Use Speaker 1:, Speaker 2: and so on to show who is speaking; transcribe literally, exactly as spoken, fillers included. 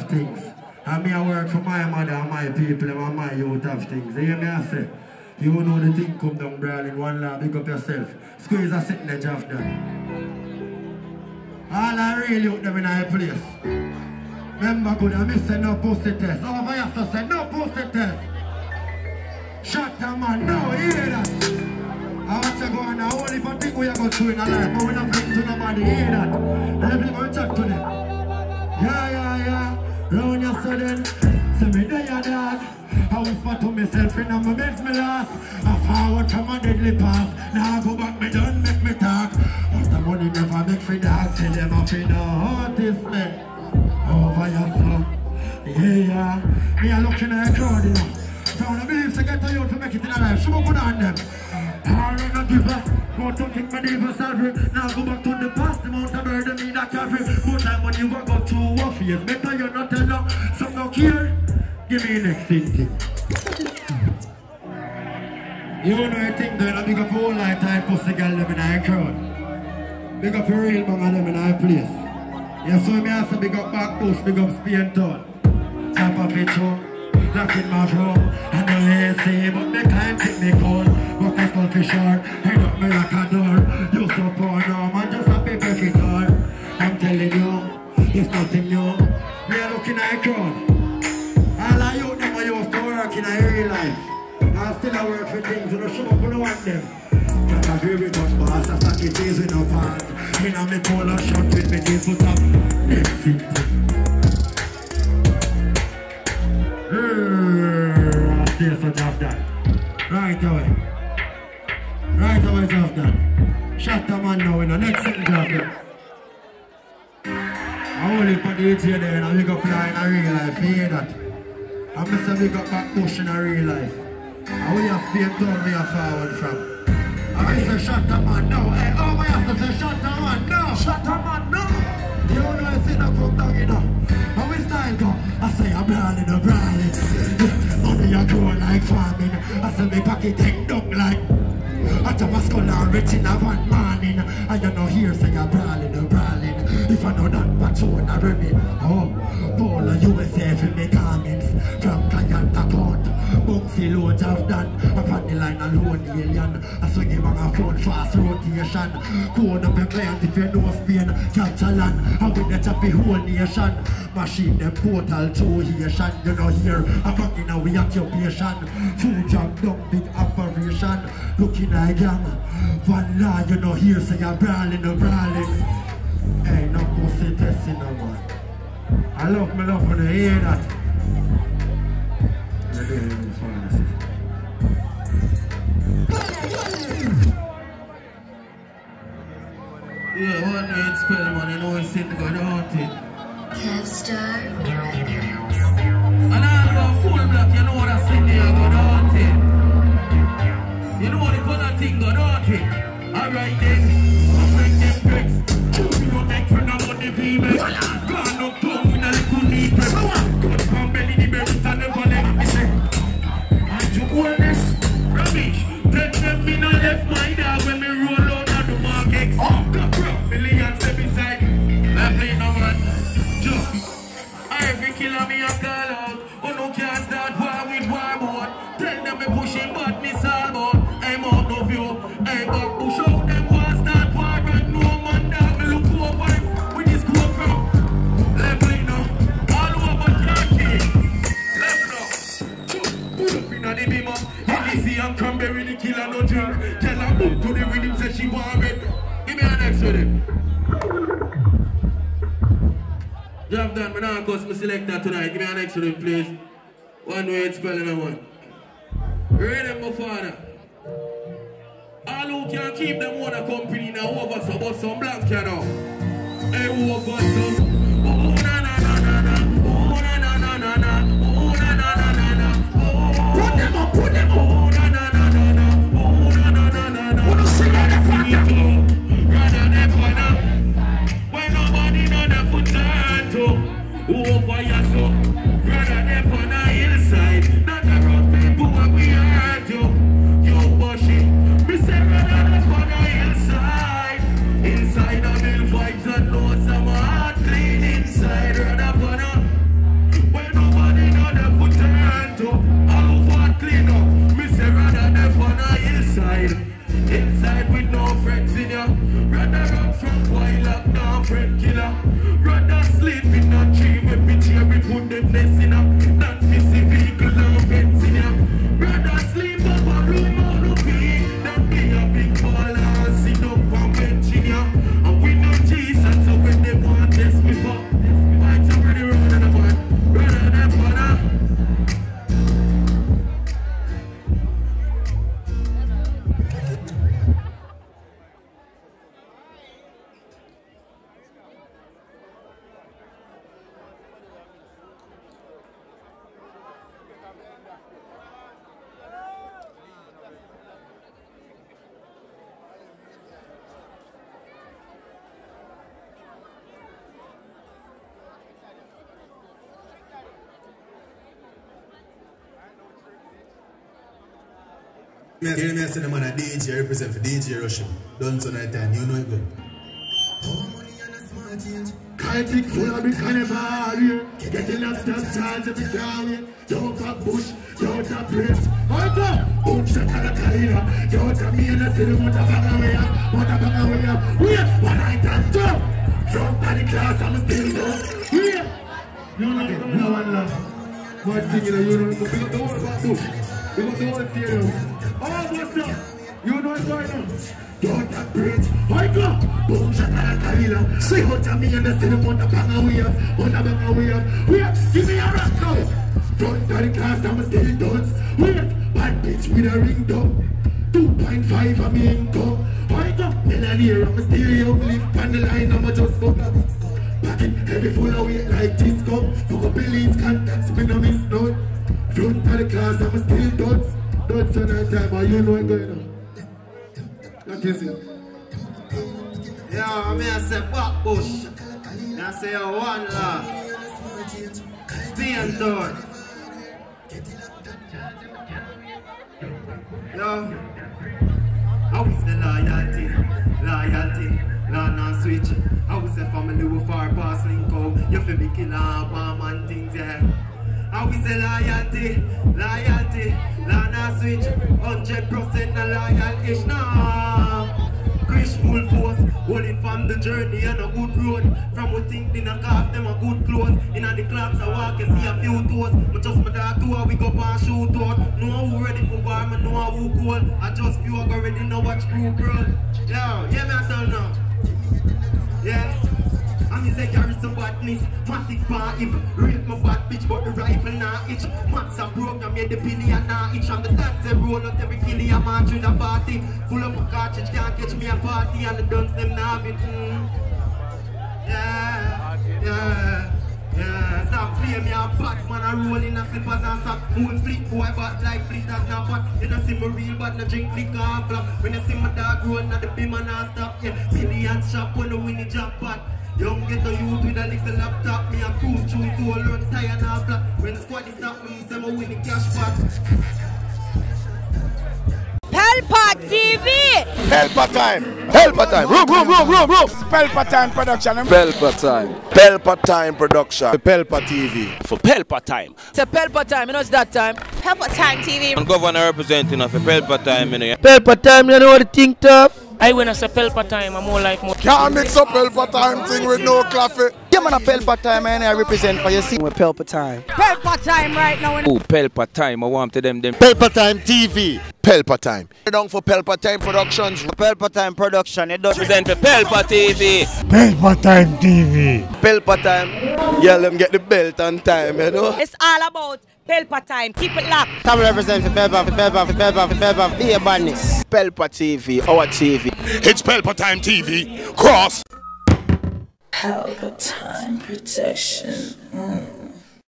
Speaker 1: have things. And me I work for my mother and my people and my youth have things. You hear me I say? You know the thing come down, brawling, one lap, big up yourself. Squeeze a sitting edge of that. All I really out them in a place. Remember good, I miss say no pussy test. Over here so say no pussy test. Shut the man, no, hear that. I want to go on now, only for things we are going through in our life, but we don't bring to nobody, hear that. And everybody chat to them. Yeah, yeah, yeah. Round your sudden, say me there, dad. I whisper to myself in my makes me last. I forward from a deadly path. Now I go back, me done make me talk. But the money never make free dog. Tell them up in the artist man. Over your son. Yeah, yeah. Me a looking at a crowd, you know. So I believe to get to you to make it in a life. Show good on them. I don't know give up. Want to think my neighbor salary. Now go back to the past. The amount of burden me that carry. More time when you work out two rough years. Better you're not alone. Some no care. Give me the next thing. You know I think that I big up all that time pussy girl them in our crowd. Big up a real bang of them in our place. You saw me also big up back push, big up Spain town. Top of it home, lock in my room. I know you see, but me can't take me cold. But I skull for sure, head up me like a door. You so poor now, man, just a paper guitar. I'm telling you, it's nothing new. We are looking at a crowd. All of you them are used to work in a real life. I still I work for things, you know, show up, you don't want them. But I agree with us, boss, I stack it days with no pants. You know me pull a shot with me teeth put up. Next thing. I'll stay so tough that. Right away. Right away tough that. Shut the man now in the next thing tough that. I only put the A T there and I big up fly in a real life, you hear that? I'm just a big up back push in a real life. I will have to be told me a forward from. I say shut the man now. Hey, oh, I have to say shut the man now. Shut the man now. You know I say no come down, you know. How we style go? I say I'm brawling, I'm brawling. Money I grow like farming. I say me pocket take down like. I just was gonna rich in a one morning. And you know here say I'm brawling, I'm brawling. If I know that patrol I remember. Oh, all of U S A for me garments. From client account. Bouncy loads have done. Upon the line alone alien. I swing him on a phone fast rotation. Code up your client if you know Spain. Capture land. I win the choppy whole nation. Machine them portal to Haitian. You know here. I'm back in a we occupation. Food jump down big operation. Looking at gang. One law you know here say you're brawling, no brawling. Hey, no pussy testing no man. I love me love when I hear that. Yeah, one way it's spell man, you know it's in the good haunted.
Speaker 2: Star
Speaker 1: And I go full black, you know what I sing there, good haunted. You know what the color thing, good haunted. Alright then, I bring them bricks. You don't make friend about the people. Gone up tongue in a little neat. Good from belly, the berries and never let me say. And to hold this rubbish. Take them in a left my dog when me roll out of the market. Oh, got rough millions step beside. Left lane no man. Just every killer me a call out. Oh no can't start war with war board. Tell them me pushing badness all board. I'm out of you. I'm back push out them war start war and no man dog me look over with this go from. Left lane now. All over Turkey. Left now. Put up in the beam up. Hennessy and cranberry the killer no drink. Tell her book to the rhythm say she want red. Give me an next with him. You have done, but now cause me select that tonight. Give me an extra ring, please. One way it's spelling a one. Ready, my father. All who can keep them on a company now over some but some black can now. Hey, over some. Oh, na na na na na. Oh, na na na na na. Oh, na na na na na. Oh, put them up, put them up. Oh, na na na na na. Oh, na na na na na. Wanna sing on the front? Rather than corner. When nobody know the foot turn to. Over your soul. Rather than on the hillside. Not around people when we hurt you. You bushy. Me say rather than on the hillside. Inside of the vibes and know some heart clean. with no friends in ya. Rather run from boy lock down friend killer. Rather sleep in a tree where picture we put them nest in ya. Than fifty vehicle no friends in ya. Rather sleep up a room on the beat than be a big baller and sit up on bench in ya. And we know Jesus, so when they want this we fuck. Find somebody running on the boy, running on the corner.
Speaker 3: Me hear me say the man a D J, I represent for D J Russian. Done so night time, you know it go.
Speaker 1: Can't think full of the carnival here. Getting up top charge of the down. Don't got bush, don't got bridge. Hold up, boom shot at the career. Don't tell me in the city, what a bang away up, what a bang away up. Wait, one night and jump. Jump by the class, I'm still there. Wait, you know no one love. One thing you know, you know, we got the whole back bush. We got the whole theater. Oh, what's up? You know what's going on? Don't that bridge, hold up, boom shot at the career. Say what to me in the city, what a bang away up, what a bang away up. Wait, give me a rock now. Don't tell the class, I'm still done. Wait, bad bitch with a ring down. two point five of me income. Hold up, then I hear I'm still young. Live on the line, I'm just fuck up. Back in heavy full of weight like disco. Fuck up Billings, contacts, me no miss none. Front of the class, I'm still done. Don't turn that time, but you know what's going on. What is it?
Speaker 4: Yeah, I mean I say back bush. I say oh, one laugh. Stay and door. Yo, how is the loyalty? Loyalty, law and switch. How is the family with far past link out? You feel me kill and bomb and things, yeah. How is the loyalty? Loyalty, law and switch. Hundred percent the loyal-ish now. Chris full force, holding from the journey on a good road. From we think in a calf, them a good clothes. In the clubs I walk and see a few toes. But just my dog tour, we go and shoot out. Know who ready for war, I know who cold. I just feel I already know watch crew girl. Yeah, yeah me I tell now. Yeah. I'm say carry some badness, matic pan if rape my bad bitch, but the rifle nah itch. Mats a broke, I made the pilly and nah itch. I'm the dance they roll out every killie, I'm on through the party. Full up a cartridge, can't catch me a party, and the guns them nah been. Mm. Yeah, yeah, yeah. Stop playing me a bat, man, I roll in a slippers and sock. Moon flick, boy, but like flick, that's not pot. You don't see me real, but no drink liquor and flop. When you see my dog roll, now the beam and I stop. Yeah, pilly and shop when the winnie jackpot. Young get a youth with a little laptop. Me a cruise through to a learn tie and half flat. When the squad is stop me, say me win the cash pot.
Speaker 5: Pelpa T V!
Speaker 6: Pelpa time! Pelpa time! Room, room, room, room, room! Pelpa time production. Pelpa time. Pelpa time production. Pelpa T V.
Speaker 7: For Pelpa time.
Speaker 5: It's a Pelpa time, you know it's that time.
Speaker 2: Pelpa time T V.
Speaker 7: I'm governor representing of Pelpa time, you know.
Speaker 6: Pelpa time, you know what the thing tough?
Speaker 8: I when I say Pelpa time, I'm more like more.
Speaker 6: Can't mix up Pelpa time thing with no coffee. Yeah, man, a Pelpa time, and I represent for your scene with Pelpa time.
Speaker 5: Pelpa time right now.
Speaker 7: Oh, Pelpa time, I want to them them.
Speaker 6: Pelpa time T V. Pelpa time. You're down for Pelpa time productions. Pelpa time production. It does
Speaker 7: Represent for Pelpa T V.
Speaker 6: Pelpa time T V. Pelpa time. Yeah, let them get the belt on time, you know.
Speaker 5: It's all about Pelpa time. Keep it locked.
Speaker 6: Come represent for Pelpa, for Pelpa, for Pelpa, for Pelpa, for the Badness. Pelpa T V, our T V. It's Pelpa time T V. Cross.
Speaker 2: Pelpa time protection. Mm.